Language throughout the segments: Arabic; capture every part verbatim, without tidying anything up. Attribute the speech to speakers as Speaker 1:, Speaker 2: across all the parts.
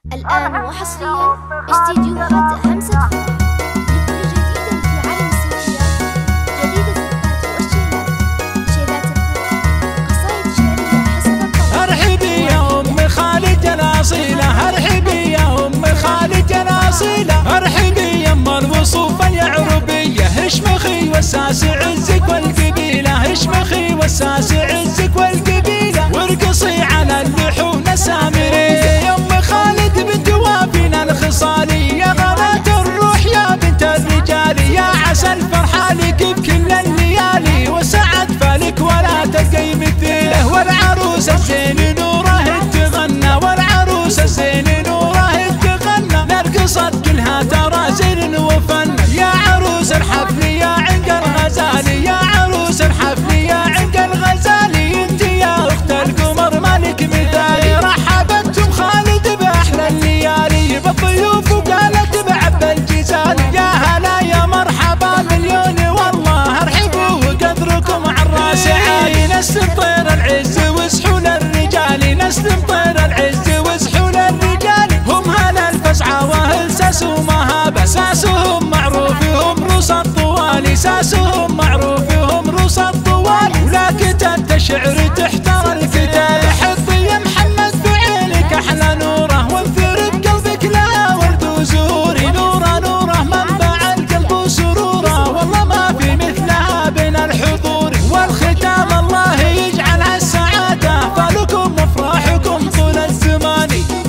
Speaker 1: الآن وحصريا استديوهات همسة فرح لكل جديد في عالم الصوتيات. جديد الزفات والشيلات، شيلات الفرح، قصائد شعرية حسب الطبع.
Speaker 2: ارحبي يا أم خالد الأصيلة، ارحبي يا أم خالد الأصيلة، ارحبي يما الوصوف اليعربية، اشمخي وساس عزك والقبيلة، اشمخي وساس عزك والقبيلة، وارقصي على اللحون السامرية. يا أم خالد بنت وافينا الخصالي، يا غلاة الروح يا بنت الرجال، يا عسى الفرحة لك بكل الليالي، وسعد فالك ولا تلقي مثيله، والعروس الزين نوره تغنى، والعروس الزين نوره تغنى، نرقصت كلها ترازل وفن. يا عروس الحفل يا عنق الغزالي، يا عروس الحفل يا عنق الغزالي، انت يا اخت القمر مالك مثالي. رحبتم خالد باحلى الليالي بالضيوف وقالت بعب الجزالي، يا هلا يا مرحبا مليون والله ارحبوا وقدركم عالراس عالي. نسلم طير العز وسحول الرجال، نسلم طير العز وسحول الرجال، هم هلا الفزعة واهل ساس ومهابة، ساسهم معروف هم روس الطوالي، ساسهم معروف هم روس الطوالي، ولا كتبت شعر تحتار الكتاب. حطي يا محمد بعينك احلى نوره، وانثر بقلبك لها ورد وزهوري، نوره نوره منبع القلب وسروره، والله ما في مثلها بين الحضور والختام. الله يجعلها السعاده فلكم وافراحكم طول الزمان.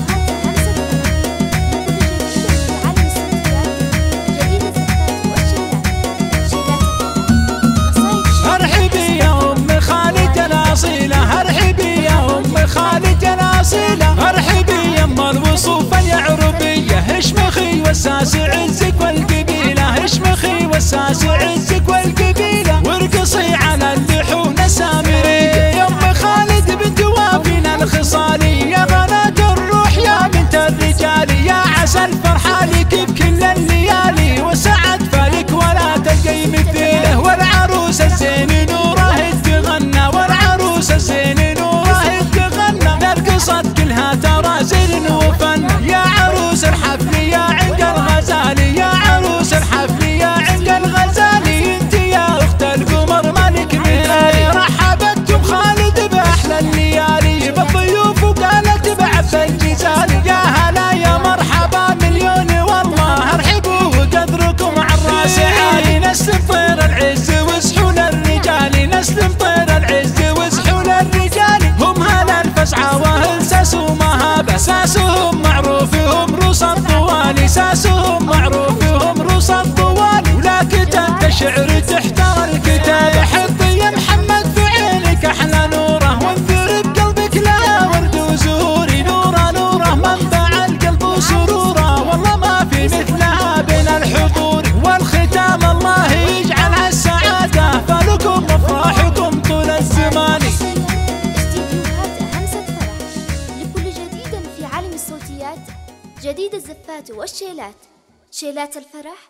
Speaker 2: ارحبي يا ام خالد الاصيله، ارحبي يا ام خالد الاصيله، ارحبي يما الوصوف اليعربيه، اشمخي وساس عزك والقبيله، اشمخي وساس عزك والقبيله، وارقصي على اللحون السامريه. يا ام خالد بنت وافينا الخصالي، يا غلاة الروح يا بنت الرجال، يا عسى الفرحه لك بكل الليالي، وسعد فالك ولا تلقي مثيله، والعروس الزين نوره تغنى، والعروس الزين نوره تغنى، نرقصت كلها ترازل وفن. يا عروس الحفل يا عنق الغزالي، يا عروس الحفل يا عنق الغزالي، انت يا اخت القمر مالك مثالي. رحبتم خالد باحلى الليالي بالضيوف وقالت بعب الجزالي، يا هلا يا مرحبا مليون والله ارحبوا وقدركم عالراس عالي. نسلم طير العز وسحول الرجال، نسلم طير العز وسحول الرجال، هم هلا الفزعة واهل ساس ومهابة، ساسهم معروف هم روس الطوالي، ساسهم معروف هم روس الطوالي، ولا كتبت شعر تحتار الكتاب. حطي يا محمد في عينك احلى نوره، وانثر بقلبك لها ورد وزهوري، نوره نوره منبع القلب وسروره، والله ما في مثلها بين الحضور والختام. الله يجعلها السعاده فلكم وافراحكم طول الزمان.
Speaker 1: استديوهات همسة فرح لكل جديد في عالم الصوتيات. جديد الزفات والشيلات، شيلات الفرح.